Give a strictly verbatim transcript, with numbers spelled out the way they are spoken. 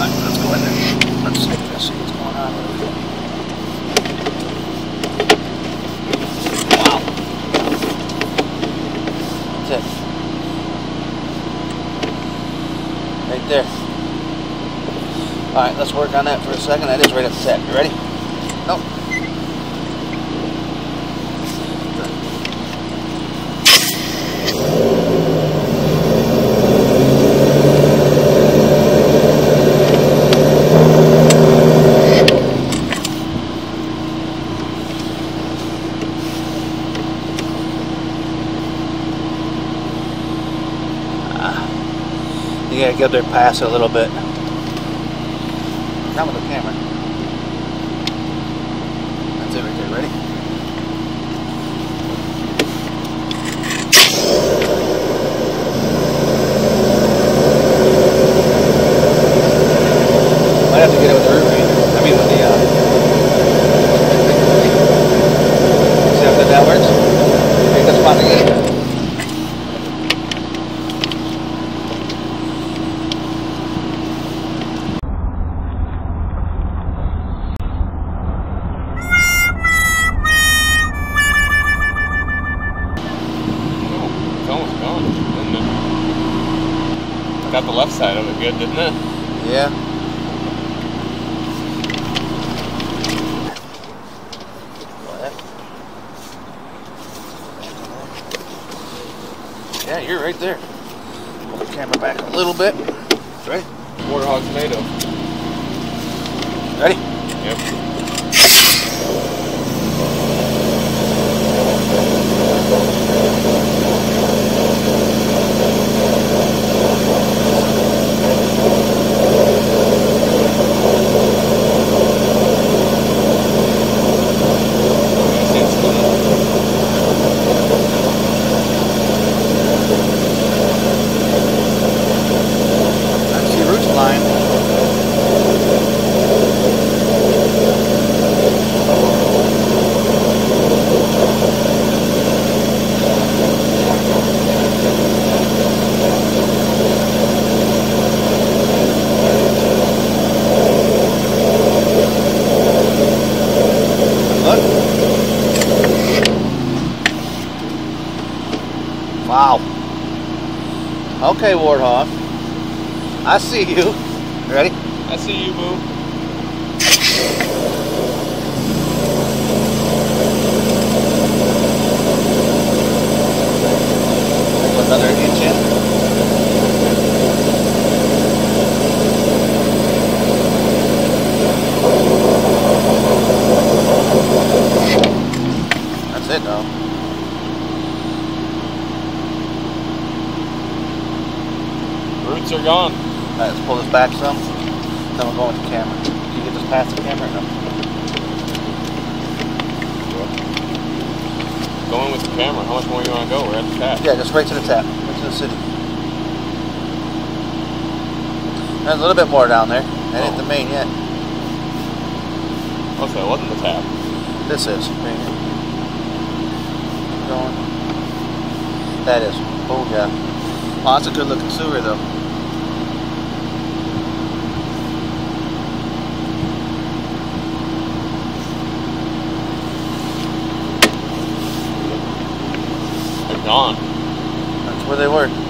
Alright, let's go in there. Let's see, let's see what's going on here. Wow. That's it. Right there. Alright, let's work on that for a second. That is right at the tap. You ready? Nope. You gotta get there past it a little bit. Not with the camera. That's it right there. Ready? Might have to get it with the root read. I mean with the uh see how good that works? Make a good spot to get it. Got the left side of it good, didn't it? Yeah. Yeah, you're right there. Pull the camera back a little bit. Ready? Warthog tomato. Ready? Yep. Wow. Okay, Warthog. I see you. Ready? I see you, boo. Another inch in. That's it, though. Roots are gone. Alright, let's pull this back some. Then we'll go with the camera. Can you get this past the camera or no? Going with the camera. How much more you want to go? We're at the tap. Yeah, just right to the tap. Right to the city. There's a little bit more down there. That ain't Oh. the main yet. Oh, so it wasn't the tap. This is. Right here. Keep going. That is. Oh, yeah. Oh, that's a good looking sewer, though. They're gone. That's where they were.